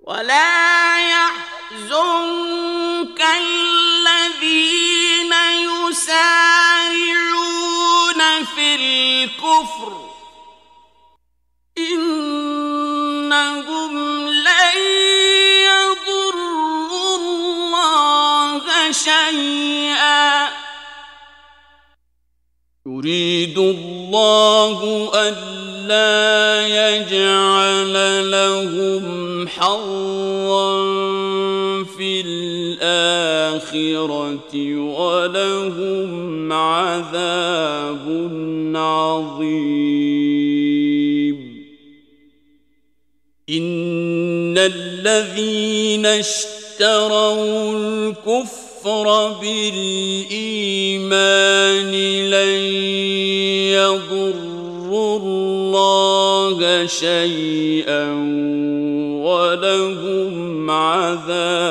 ولا يحزنك الذين يسارعون في الكفر إنهم لن يضروا الله شيئا يريد الله ألا يجعل لهم حظا في الآخرة ولهم عذاب عظيم إن الذين اشتروا الكفر بالإيمان لن يضروا الله شيئا ولهم عذاب